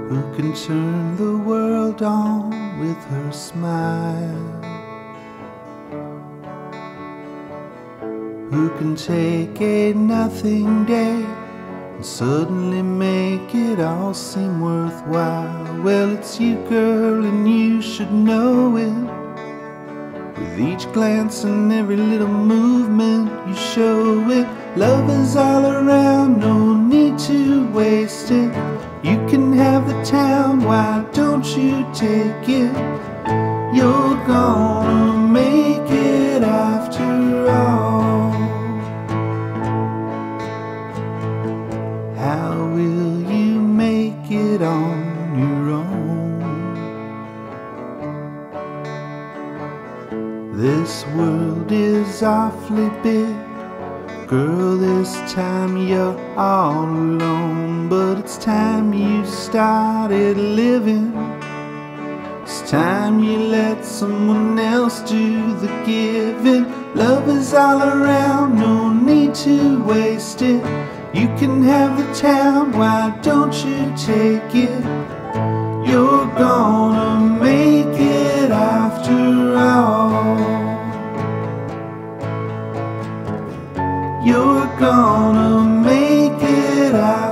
who can turn the world on with her smile, who can take a nothing day and suddenly make it all seem worthwhile. Well, it's you, girl, and you should know it. With each glance and every little movement you show it. Love is all around, no need to waste it. You can have the town, why don't you take it? You're gonna make it after all. How will you make it on your own? This world is awfully big, girl, this time you're all alone. But it's time you started living. It's time you let someone else do the giving. Love is all around, no need to waste it. You can have the town, why don't you take it? You're gonna make it after all. You're gonna make it out.